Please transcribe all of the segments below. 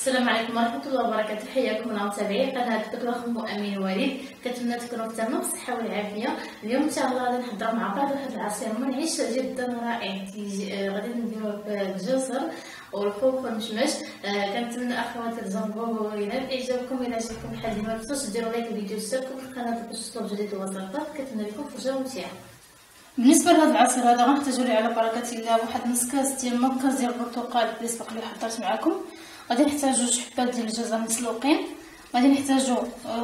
السلام عليكم ورحمة الله وبركاته. حياكم الله متابعي قناة الطبخ أخو أمين وليد. كنتمنى تكونوا تمام بالصحة والعافية. اليوم إن شاء الله غادي نحضروا مع بعض واحد العصير منعش جدا رائع. غادي نديروه بالجزر والخوخ والمشمش. كنتمنى أخواتي تجربوه وينال إعجابكم. إلا عجبكم الحال ما تنسوش ديروا لايك للفيديو وتشتركوا في القناة باش توصلوا جديد ووصفات. كنتمنى لكم فرجة ممتعة. بالنسبه لهذا العصير هذا غنحتاجوا ليه على بركه الله واحد نص كاس ديال كاس ديال البرتقال اللي سبق لي حضرت معكم. غادي نحتاجوا جوج حبات ديال الجزر مسلوقين. غادي نحتاجوا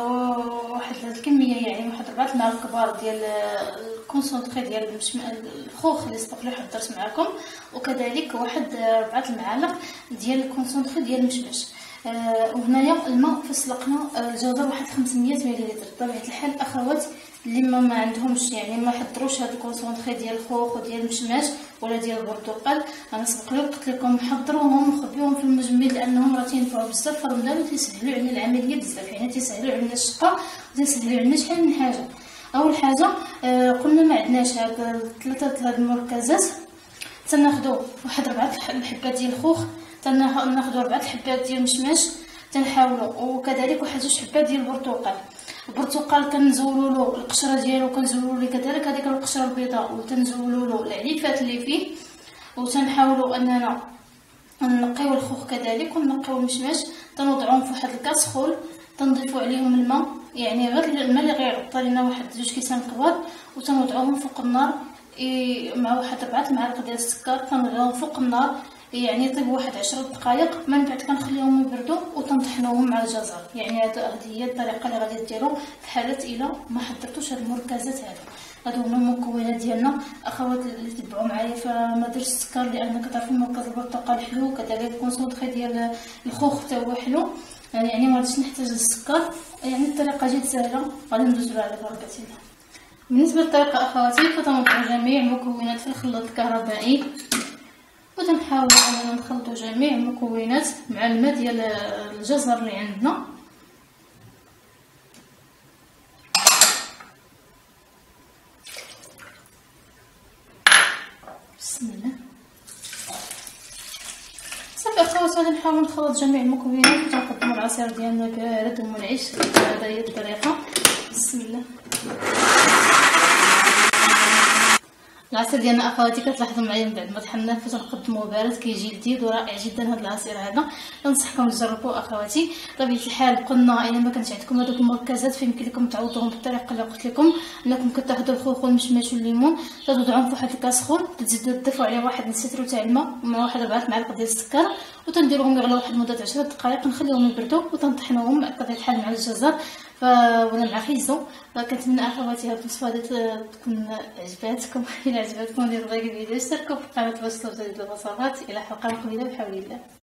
واحد الكميه يعني واحد 4 معالق كبار ديال الكونسونطري ديال الخوخ اللي سبق لي حضرت معكم، وكذلك واحد 4 المعالق ديال الكونسونطري ديال المشمش. وهنايا الماء فسلقنا الجزر واحد 500 مليلتر. بطبيعه الحال اخوات اللي ما عندهمش يعني ما حضروش هذا الكونسونطري ديال الخوخ وديال المشماش ولا ديال البرتقال، انا سبق لي قلت لكم حضروهم وخبيوهم في المجمد لانهم راه تينفعوا بزاف في رمضان وتيسهلوا علينا العمليه بزاف، يعني تيسهلوا علينا الشقه وتيسهلوا علينا شحال من حاجه. اول حاجه قلنا ما عندناش هاد 3 هاد المركزات، تناخذوا واحد 4 الحبات ديال الخوخ، تناخذوا 4 الحبات ديال المشماش، تنحاولوا وكذلك واحد 2 حبات ديال البرتقال. البرتقال كنزولوا له القشره ديالو، كنزولوا له كذلك هذيك القشره البيضاء وتنزولوا له العليفات اللي فيه، وتنحاولوا اننا نقيو الخوخ كذلك ونقيو المشماش. تنوضعوهم في واحد الكاس خول، تنضيفوا عليهم الماء يعني غير الماء اللي غيعطى لنا واحد 2 كيسان كبار، وتنوضعوهم فوق النار مع واحد 4 معالق ديال السكر. تنوضعوهم فوق النار يعني يطيبوا واحد 10 دقائق، من بعد كنخليهم يبردوا وتنطحنوهم مع الجزر. يعني هذه هي الطريقه اللي غادي ديروا في حاله الا ما حضرتوش هاد المركزات هادو هما المكونات ديالنا. اخوات اللي تبعوا معايا فما درتش السكر لان كتعرفوا مركز البرتقال حلو، كذلك الكونسونطري ديال الخوخ حتى هو حلو، يعني ما غاديش نحتاج السكر. يعني الطريقه جد سهله، غادي ندوزو على بركه الله. بالنسبه للطريقه اخواتي فتنوضعوا جميع المكونات في الخلاط الكهربائي، وتنحاولوا اننا نخلطوا جميع المكونات مع الماء ديال الجزر اللي عندنا. بسم الله. صافي اخوات غادي نحاول نخلط جميع المكونات وتنقدموا العصير ديالنا بارد ومنعش. هذا هي الطريقه. بسم الله. العصير ديالنا اخواتي كتلاحظوا معايا من بعد ما طحناه فتنقدموه بارد كيجي لذيذ ورائع جدا. هذا العصير هذا ننصحكم تجربوه اخواتي. بطبيعه الحال قلنا الا ما كانش عندكم هذوك المركزات فيمكن لكم تعوضوهم بالطريقه اللي قلت لكم، انكم كتاخذوا الخوخ والمشماش والليمون توضعوهم في واحد الكاس خول، تزيدوا تضيفوا عليه واحد نص تاع الماء مع واحد 4 معالق ديال السكر، وتنديروهم يغلوا واحد مده 10 دقائق، نخليوهم يبردوا وتنطحنوهم بطبيعه الحال مع الجزر ولا مع خيزو. فكنتمنى اخواتي هاد الوصفه تكون عجباتكم. الى عجبتكم ديروا لايك الفيديو، اشتركوا في القناه باش توصلوا جديد الوصفات. الى حلقه مقبله بحول الله.